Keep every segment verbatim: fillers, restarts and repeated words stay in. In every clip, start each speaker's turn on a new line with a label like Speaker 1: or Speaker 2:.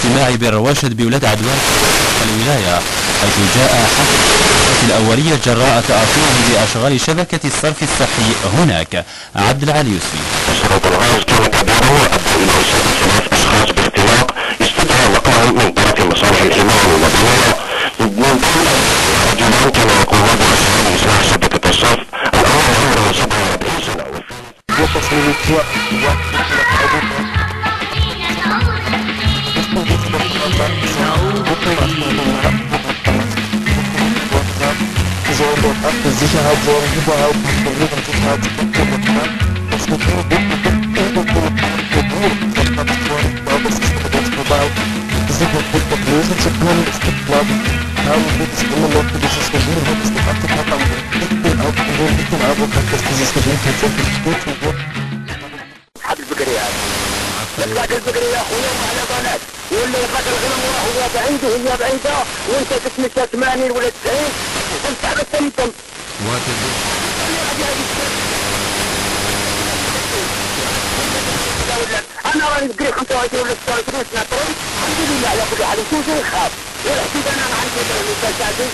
Speaker 1: الاجتماعي بالرواشد بولاد عدوان الولاية، حيث جاء حفل الأولية جراء تأثره بأشغال شبكة الصرف الصحي هناك. عبد العالي يوسفي.
Speaker 2: الشرطة الغاز كان كبيره أدى إلى إصابة ثلاث أشخاص باختراق استدعى وقعهم من طرف مصالح الحماية المدنية من ضمن رجلان كانوا يقومون بأشغال إصلاح شبكة الصرف. الأول عمره سبعة وأربعين سنة
Speaker 3: für Sicherheit sorgen, überhaupt nicht Sicherheit lösen zu können. Es gibt, glaube ich, kaum gutes immer noch für dieses Regime hat es noch abgepackt, aber ich bin auch ich den Eindruck habe, dass dieses Regime tatsächlich gut wird.
Speaker 4: حد الفكريات يطلع الفكري يا اخويا وعلى بنات واللي يقتل الغنم هو بعيده هي بعيده وانت تسمك ثمانين ولا تسعين وانت على التمتم انا راني نقري خمسة وعشرين ولا ستة وعشرين سنه طول الحمد لله على كل حال وشو زي نخاف والحديد انا ما عندي مساعدين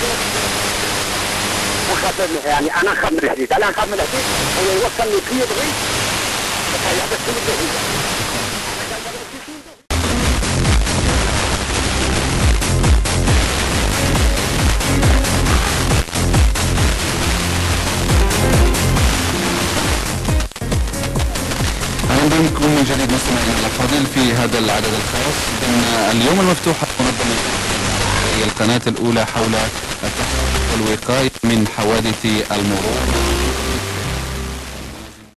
Speaker 4: وخاف يعني انا نخاف من الحديد انا نخاف من الحديد هو يوصلني كي يبغي بس كل الحديد
Speaker 5: اهلا بكم من جديد مستمعينا الافاضل في هذا العدد الخاص ضمن اليوم المفتوح منظمة القناة الاولى حول التحقيق والوقاية من حوادث المرور.